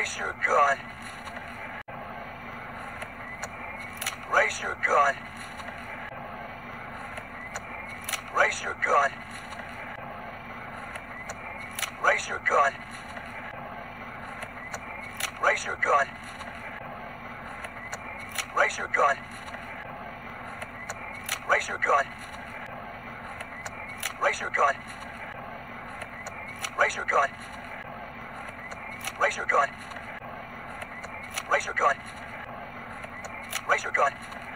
Raise your gun. Raise your gun. Raise your gun. Raise your gun. Raise your gun. Raise your gun. Raise your gun. Raise your gun. Raise your gun. Raise your gun. Raise your gun. Raise your gun.